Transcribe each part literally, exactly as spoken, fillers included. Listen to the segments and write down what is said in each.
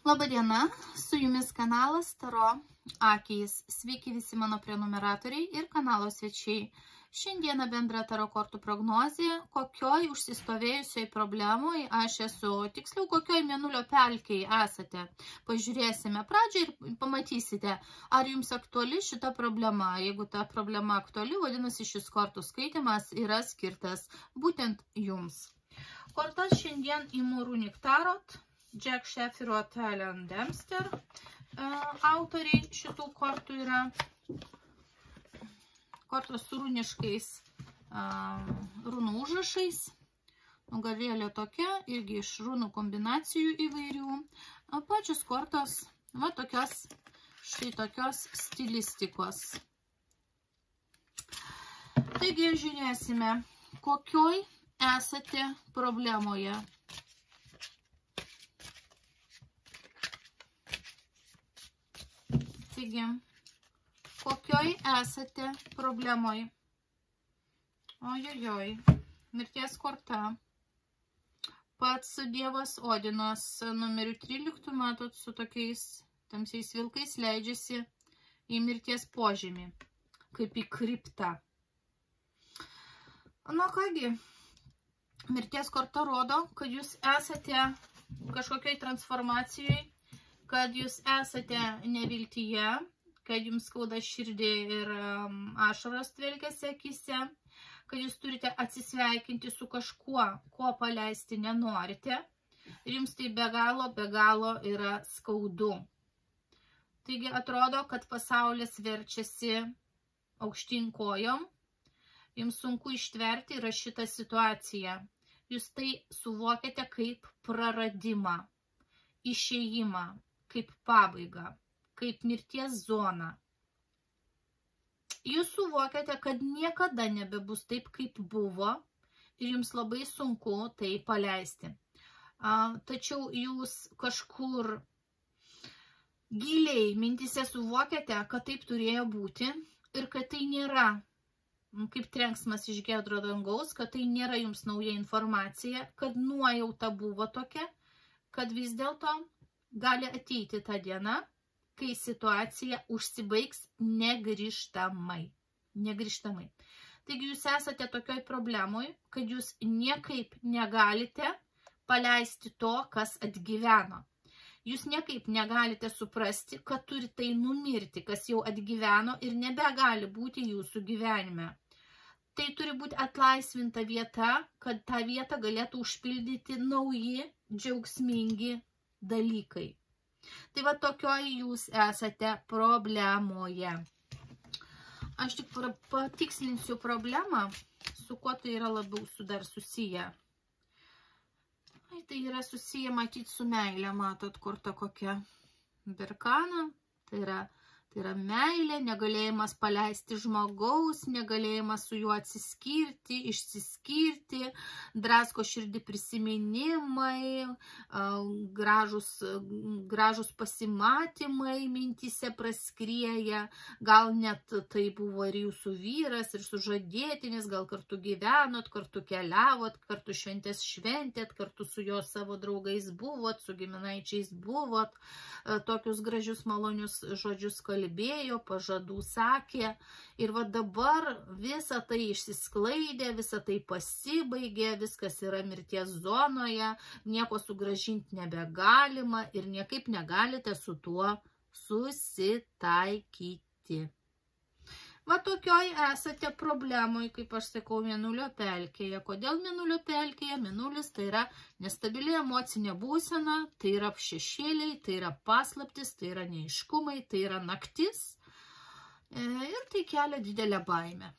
Labadiena, su jumis kanalas Taro Akys. Sveiki visi mano prenumeratoriai ir kanalo svečiai. Šiandieną bendra Taro kortų prognozė, kokioj užsistovėjusioj problemoj aš esu, tiksliau kokioj mėnulio pelkėj esate. Pažiūrėsime pradžią ir pamatysite, ar jums aktuali šita problema. Jeigu ta problema aktuali, vadinasi šis kortų skaitimas yra skirtas būtent jums. Kortas šiandien imu Runic Tarot. Jack Sheffield, Alan Dempster autoriai šitų kortų yra. Kortos su runiškais runų užrašais. Nugarėlė tokia, irgi iš runų kombinacijų įvairių. Pačios kortos, va tokios, štai tokios stilistikos. Taigi žiūrėsime, kokioj esate problemoje. Taigi, kokioj esate problemoj? Ojojoj, mirties korta. Pats Dievas Odinas numeriu tryliktų metų su tokiais tamsiais vilkais leidžiasi į mirties požemį, kaip į kriptą. Na kągi, mirties korta rodo, kad jūs esate kažkokioj transformacijoj, kad jūs esate neviltyje, kad jums skauda širdį ir ašaros tvelkiasi akyse, kad jūs turite atsisveikinti su kažkuo, ko paleisti nenorite, ir jums tai be galo, be galo yra skaudu. Taigi atrodo, kad pasaulis verčiasi aukštyn kojom, jums sunku ištverti yra šitą situaciją. Jūs tai suvokiate kaip praradimą, išėjimą, kaip pabaigą, kaip mirties zoną. Jūs suvokiate, kad niekada nebebus taip, kaip buvo, ir jums labai sunku tai paleisti. Tačiau jūs kažkur giliai mintise suvokiate, kad taip turėjo būti ir kad tai nėra kaip trenksmas iš giedro dangaus, kad tai nėra jums nauja informacija, kad nuojauta buvo tokia, kad vis dėlto gali ateiti ta diena, kai situacija užsibaigs negrįžtamai. Negrįžtamai. Taigi jūs esate tokioj problemoj, kad jūs niekaip negalite paleisti to, kas atgyveno. Jūs niekaip negalite suprasti, kad turi tai numirti, kas jau atgyveno ir nebegali būti jūsų gyvenime. Tai turi būti atlaisvinta vieta, kad tą vietą galėtų užpildyti nauji, džiaugsmingi dalykai. Tai va tokioj jūs esate problemoje. Aš tik patikslinsiu problemą, su kuo tai yra labiau su dar susiję. Tai yra susiję matyti su meilė, matot, korta kokia berkana, tai yra Tai yra meilė, negalėjimas paleisti žmogaus, negalėjimas su juo atsiskirti, išsiskirti, drasko širdį prisiminimai, gražus, gražus pasimatymai mintyse praskrieja, gal net tai buvo ir jūsų vyras, ir sužadėtinis, gal kartu gyvenot, kartu keliavot, kartu šventės šventėt, kartu su jo savo draugais buvot, su giminaičiais buvot, tokius gražius malonius žodžius kalbėjot. Kalbėjo, pažadų sakė ir va dabar visa tai išsisklaidė, visa tai pasibaigė, viskas yra mirties zonoje, nieko sugrąžinti nebegalima ir niekaip negalite su tuo susitaikyti. Va tokioj esate problemoj, kaip aš sakau, mėnulio pelkėje. Kodėl mėnulio pelkėje? Mėnulis tai yra nestabili emocinė būsena, tai yra šešėliai, tai yra paslaptis, tai yra neaiškumai, tai yra naktis ir tai kelia didelę baimę.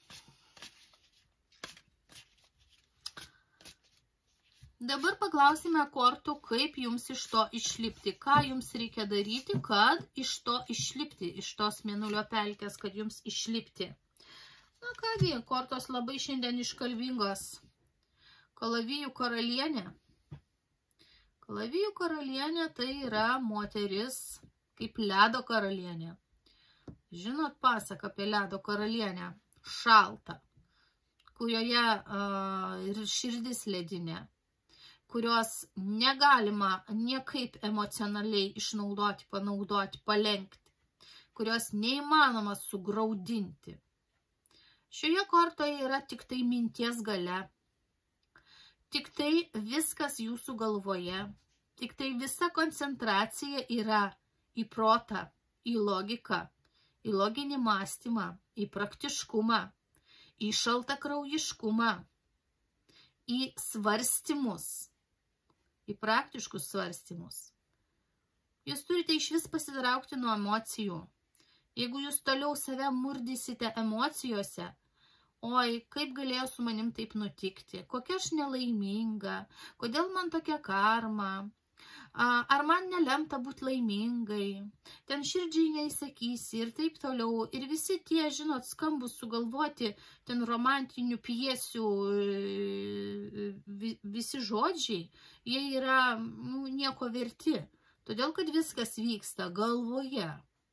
Dabar paklausime kortų, kaip jums iš to išlipti, ką jums reikia daryti, kad iš to išlipti, iš tos mėnulio pelkės, kad jums išlipti. Na kągi, kortos labai šiandien iškalbingos. Kalavijų karalienė. Kalavijų karalienė tai yra moteris kaip ledo karalienė. Žinot pasaką apie ledo karalienę? Šalta, kurioje uh, ir širdis ledinė, kurios negalima niekaip emocionaliai išnaudoti, panaudoti, palenkti, kurios neįmanoma sugraudinti. Šioje kortoje yra tik tai minties galia, tik tai viskas jūsų galvoje, tik tai visa koncentracija yra į protą, į logiką, į loginį mąstymą, į praktiškumą, į šaltakraujiškumą, į svarstymus, į praktiškus svarstymus. Jūs turite iš vis pasitraukti nuo emocijų. Jeigu jūs toliau save murdysite emocijose, oi, kaip galėjo su manim taip nutikti, kokia aš nelaiminga, kodėl man tokia karma, ar man nelemta būti laimingai, ten širdžiai neįsakysi ir taip toliau. Ir visi tie, žinot, skambus sugalvoti ten romantinių pjesių visi žodžiai, jie yra nu, nieko verti, todėl kad viskas vyksta galvoje,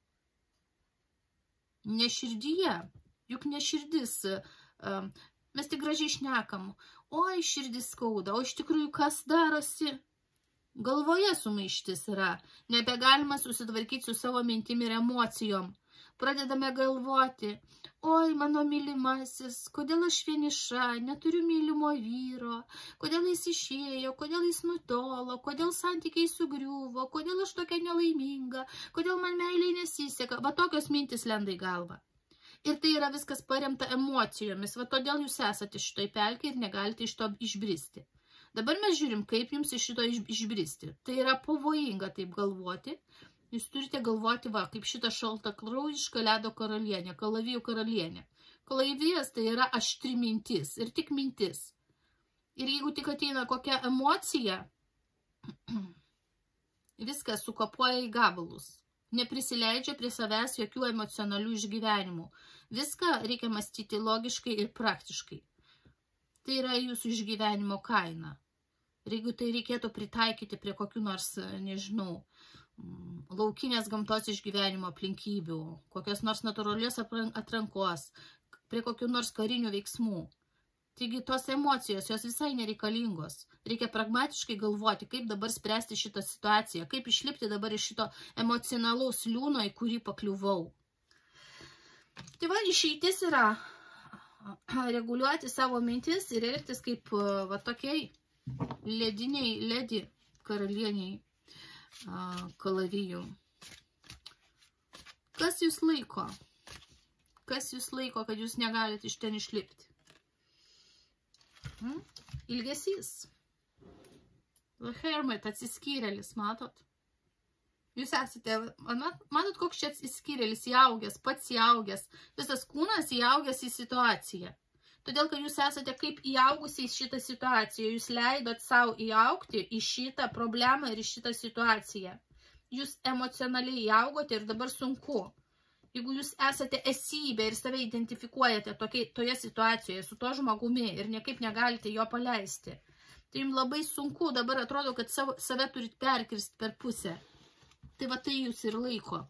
ne širdyje. Juk ne širdis, mes tik gražiai šnekam, oi širdis skauda, o iš tikrųjų kas darosi? Galvoje sumaištis yra, nebegalima susitvarkyti su savo mintim ir emocijom. Pradedame galvoti, oi mano mylimasis, kodėl aš vieniša, neturiu mylimo vyro, kodėl jis išėjo, kodėl jis nutolo, kodėl santykiai sugriuvo, kodėl aš tokia nelaiminga, kodėl man meiliai nesiseka. Va tokios mintis lenda į galvą. Ir tai yra viskas paremta emocijomis, va todėl jūs esate šitoj pelkėj ir negalite iš to išbristi. Dabar mes žiūrim, kaip jums iš šito išbristi. Tai yra pavojinga taip galvoti. Jūs turite galvoti, va, kaip šita šaltakraujiška ledo karalienė, kalavijų karalienė. Kalavijas tai yra aštri mintis ir tik mintis. Ir jeigu tik ateina kokia emocija, viskas sukapoja į gabalus. Neprisileidžia prie savęs jokių emocionalių išgyvenimų. Viską reikia mąstyti logiškai ir praktiškai. Tai yra jūsų išgyvenimo kaina. Ir jeigu tai reikėtų pritaikyti prie kokių nors, nežinau, laukinės gamtos išgyvenimo aplinkybių, kokios nors natūralios atrankos, prie kokių nors karinių veiksmų. Taigi tos emocijos, jos visai nereikalingos. Reikia pragmatiškai galvoti, kaip dabar spręsti šitą situaciją, kaip išlipti dabar iš šito emocionalaus liūno, į kurį pakliuvau. Tai va, išeitis yra reguliuoti savo mintis ir elgtis kaip va tokiai lediniai, ledi karalieniai kalavijų. Kas jūs laiko? Kas jūs laiko, kad jūs negalite iš ten išlipti? Hmm? Ilgesys. The Hermit, atsiskyrėlis, matot? Jūs esate, matot, koks čia atsiskyrėlis, įaugęs, pats įaugęs, visas kūnas įaugęs į situaciją. Todėl, kad jūs esate kaip įaugusiai į šitą situaciją, jūs leidot savo įaugti į šitą problemą ir į šitą situaciją. Jūs emocionaliai įaugote ir dabar sunku. Jeigu jūs esate esybė ir save identifikuojate tokiai, toje situacijoje su to žmogumi ir niekaip negalite jo paleisti, tai jums labai sunku, dabar atrodo, kad savo, save turit perkirsti per pusę. Tai va tai jūs ir laiko.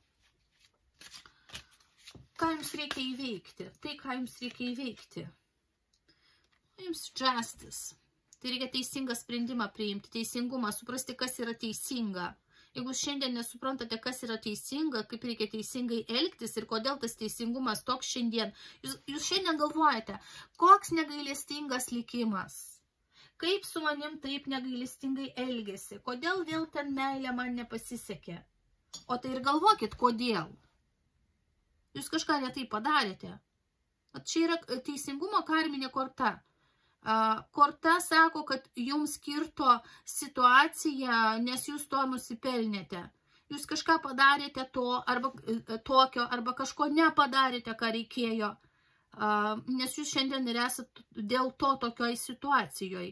Ką jums reikia įveikti? Tai, ką jums reikia įveikti. Jums justice. Tai reikia teisingą sprendimą priimti, teisingumą, suprasti, kas yra teisinga. Jeigu šiandien nesuprantate, kas yra teisinga, kaip reikia teisingai elgtis ir kodėl tas teisingumas toks šiandien, jūs, jūs šiandien galvojate, koks negailestingas likimas, kaip su manim taip negailestingai elgėsi, kodėl vėl ten meilė man nepasisekė. O tai ir galvokit, kodėl. Jūs kažką netai padarėte. Čia yra teisingumo karminė korta. Korta sako, kad jums skirto situacija, nes jūs to nusipelnėte. Jūs kažką padarėte to, arba tokio, arba kažko nepadarėte, ką reikėjo, nes jūs šiandien ir esate dėl to tokioj situacijoje.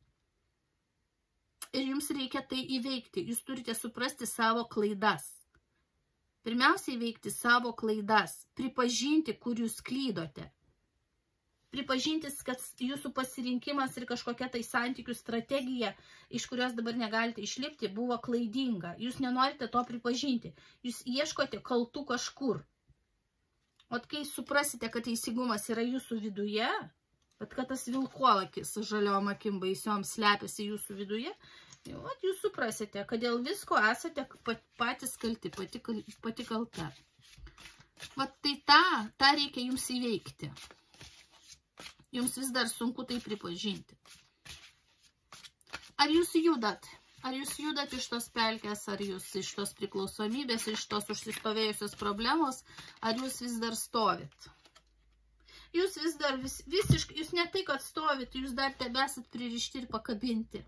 Ir jums reikia tai įveikti. Jūs turite suprasti savo klaidas. Pirmiausia, įveikti savo klaidas. Pripažinti, kur jūs klydote. Pripažinti, kad jūsų pasirinkimas ir kažkokia tai santykių strategija, iš kurios dabar negalite išlipti, buvo klaidinga. Jūs nenorite to pripažinti. Jūs ieškote kaltų kažkur. O kai suprasite, kad teisingumas yra jūsų viduje, Bet kad tas vilkolakis su žaliom akim baisiom slepiasi jūsų viduje, vat jūs suprasite, kad dėl visko esate patys kalti, pati, pati kalta. Vat tai tą, tą reikia jums įveikti. Jums vis dar sunku tai pripažinti. Ar jūs judat? Ar jūs judat iš tos pelkės, ar jūs iš tos priklausomybės, iš tos užsistovėjusios problemos, ar jūs vis dar stovit? Jūs vis dar vis, visiškai, jūs ne tai, kad stovit, jūs dar tebesat pririšti ir pakabinti.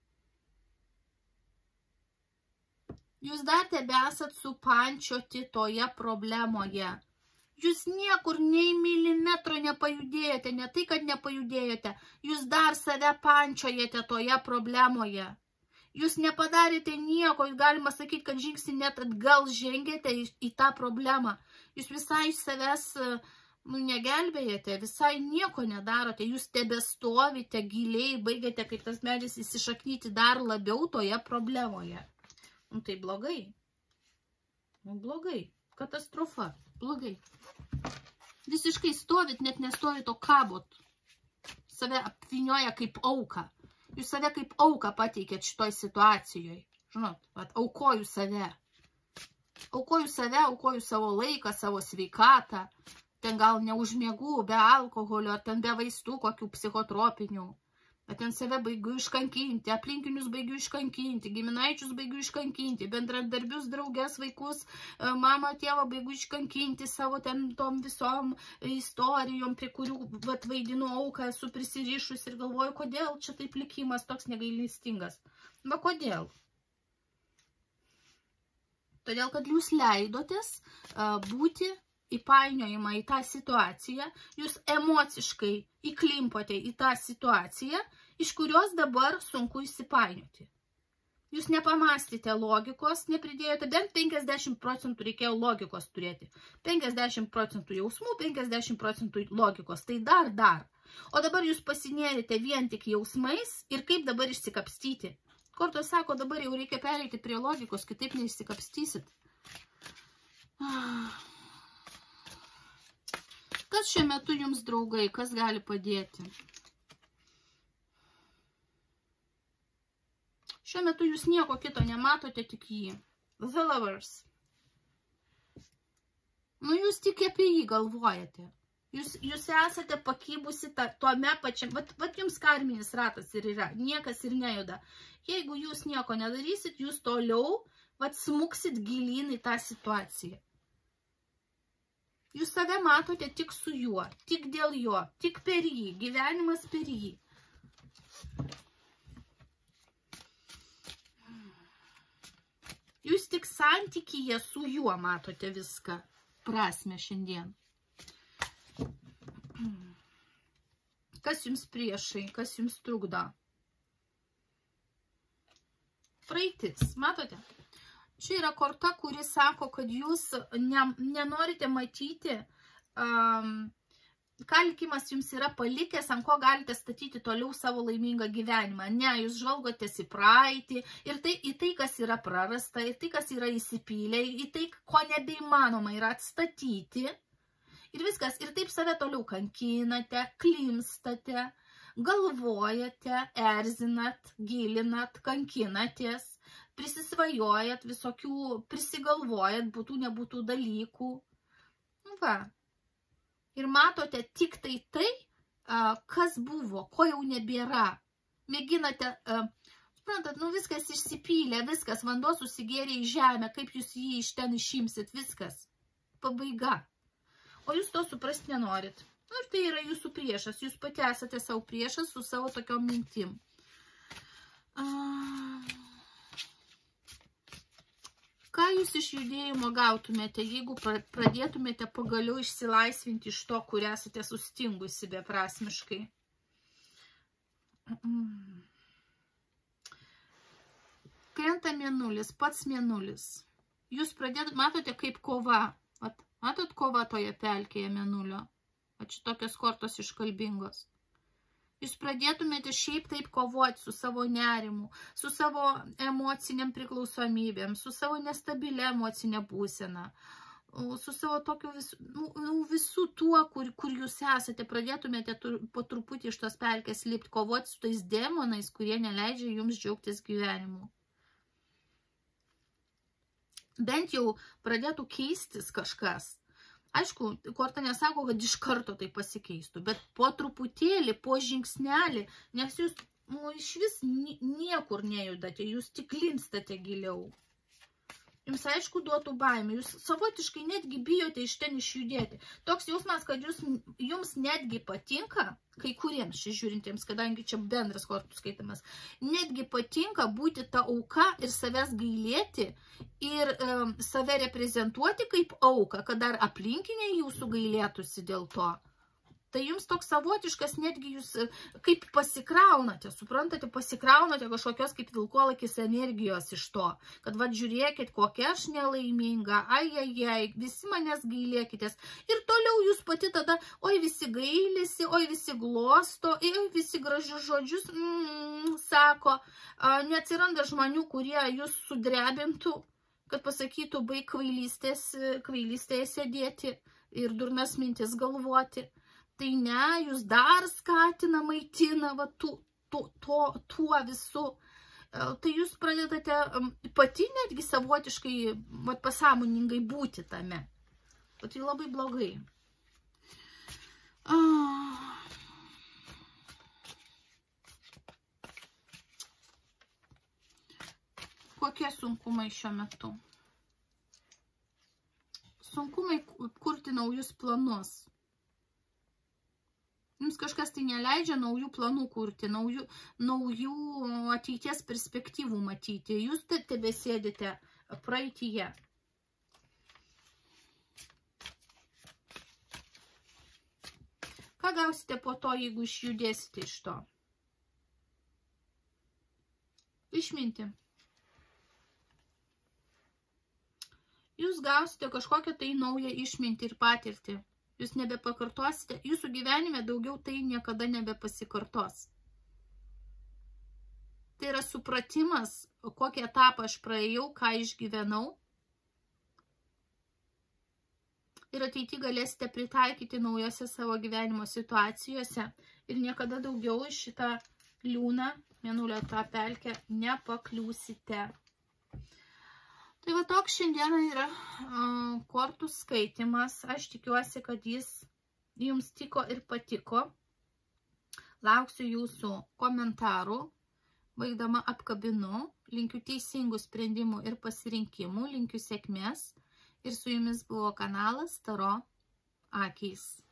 Jūs dar tebesat supančioti toje problemoje. Jūs niekur nei milimetro nepajudėjote, ne tai, kad nepajudėjote, jūs dar save pančiojate toje problemoje. Jūs nepadarėte nieko, galima sakyti, kad žingsnį net atgal žengėte į, į tą problemą. Jūs visai iš savęs nu, negelbėjate, visai nieko nedarote, jūs tebestovite giliai, baigėte kaip tas medis įsišaknyti dar labiau toje problemoje. Nu tai blogai. Nu blogai. Katastrofa. Blogai. Visiškai stovit, net nestovit, o kabot. Save apvinioja kaip auką. Jūs save kaip auką pateikėt šitoj situacijoje. Žinot, vat, aukoju save. Aukoju save, aukoju savo laiką, savo sveikatą. Ten gal neužmiegų, be alkoholio, ar ten be vaistų, kokių psichotropinių. Bet ten save baigiu iškankinti, aplinkinius baigiu iškankinti, giminaičius baigiu iškankinti, bendradarbius, draugės, vaikus, mamą, tėvą baigiu iškankinti savo ten tom visom istorijom, prie kurių vat, vaidinu auką, esu prisirišus ir galvoju, kodėl čia taip likimas toks negailestingas. Va kodėl? Todėl, kad jūs leidotės uh, būti įpainiojimą į tą situaciją, jūs emociškai įklimpote į tą situaciją, iš kurios dabar sunku įsipainioti. Jūs nepamastėte logikos, nepridėjote, bent penkiasdešimt procentų reikėjo logikos turėti. penkiasdešimt procentų jausmų, penkiasdešimt procentų logikos, tai dar, dar. O dabar jūs pasinėrite vien tik jausmais ir kaip dabar išsikapstyti. Kortos sako, dabar jau reikia pereiti prie logikos, kitaip neišsikapstysit. Ah. Kas šiuo metu jums draugai, kas gali padėti? Šiuo metu jūs nieko kito nematote, tik jį. The Lovers. Nu, jūs tik apie jį galvojate. Jūs, jūs esate pakybusi ta, tuome pačiam. Vat, vat jums karminis ratas ir yra. Niekas ir nejuda. Jeigu jūs nieko nedarysit, jūs toliau vat, smuksit gilyn į tą situaciją. Jūs save matote tik su juo, tik dėl jo, tik per jį, gyvenimas per jį. Jūs tik santykyje su juo matote viską, prasmę šiandien. Kas jums priešai, kas jums trukdo? Praeitis, matote? Čia yra korta, kuri sako, kad jūs ne, nenorite matyti, um, ką likimas jums yra palikęs, ant ko galite statyti toliau savo laimingą gyvenimą. Ne, jūs žvalgotės į praeitį, ir tai, į tai, kas yra prarasta, į tai, kas yra įsipylę, į tai, ko nebeįmanoma yra atstatyti. Ir viskas, ir taip save toliau kankinate, klimstate, galvojate, erzinat, gilinat, kankinatės. Prisisvajojat visokių, prisigalvojat būtų, nebūtų dalykų. Va. Ir matote tik tai tai, kas buvo, ko jau nebėra. Mėginate, suprantat, nu viskas išsipylė, viskas, vanduo susigėrė į žemę, kaip jūs jį iš ten išimsit, viskas. Pabaiga. O jūs to suprasti nenorit. Nu, ir tai yra jūsų priešas, jūs pati esate savo priešas su savo tokiom mintim. Uh... Ką jūs iš judėjimo gautumėte, jeigu pradėtumėte pagaliau išsilaisvinti iš to, kur esate sustingusi beprasmiškai? Krenta mėnulis, pats mėnulis. Jūs pradėt, matote kaip kova. At, matot kova toje pelkėje mėnulio? At šitokios kortos iškalbingos. Jūs pradėtumėte šiaip taip kovoti su savo nerimu, su savo emociniam priklausomybėm, su savo nestabilia emocinė būsena. su savo tokiu vis, nu, visų tuo, kur, kur jūs esate, pradėtumėte po truputį iš tos pelkės lipti, kovoti su tais demonais, kurie neleidžia jums džiaugtis gyvenimu. Bent jau pradėtų keistis kažkas. Aišku, korta nesako, kad iš karto tai pasikeistų, bet po truputėlį, po žingsnelį, nes jūs nu, iš vis niekur nejudate, jūs tik linstate giliau. Jums aišku duotų baimę, jūs savotiškai netgi bijote iš ten išjudėti. Toks jausmas, kad jūs, jums netgi patinka, kai kuriems šis žiūrintiems, kadangi čia bendras kortų skaitimas, netgi patinka būti ta auka ir savęs gailėti ir um, save reprezentuoti kaip auką, kad dar aplinkiniai jūsų gailėtųsi dėl to. Tai jums toks savotiškas, netgi jūs kaip pasikraunate, suprantate, pasikraunate kažkokios kaip vilkolakis energijos iš to, kad va žiūrėkit, kokia aš nelaiminga, ai, ai, ai, visi manęs gailėkitės. Ir toliau jūs pati tada, oi visi gailisi, oi visi glosto, oi visi gražius žodžius mm, sako, neatsiranda žmonių, kurie jūs sudrebintų, kad pasakytų, baig kvailystės, kvailystėje sėdėti ir durnas mintis galvoti. Tai ne, jūs dar skatina, maitina va, tu, tu, to, tuo visu. Tai jūs pradedate pati netgi savotiškai va, pasąmoningai būti tame. O tai labai blogai. Ah. Kokie sunkumai šiuo metu? Sunkumai kurti naujus planus. Jums kažkas tai neleidžia naujų planų kurti, naujų, naujų ateities perspektyvų matyti. Jūs tebesėdite praeityje. Ką gausite po to, jeigu išjudėsite iš to? Išminti. Jūs gausite kažkokią tai naują išmintį ir patirtį. Jūs nebepakartosite, jūsų gyvenime daugiau tai niekada nebepasikartos. Tai yra supratimas, kokį etapą aš praėjau, ką išgyvenau. Ir ateity galėsite pritaikyti naujose savo gyvenimo situacijose ir niekada daugiau iš šitą liūną, mėnulio tą pelkę, nepakliūsite. Tai va toks šiandieną yra uh, kortų skaitimas. Aš tikiuosi, kad jis jums tiko ir patiko. Lauksiu jūsų komentarų. Baigdama apkabinu. Linkiu teisingų sprendimų ir pasirinkimų. Linkiu sėkmės. Ir su jumis buvo kanalas Taro akys.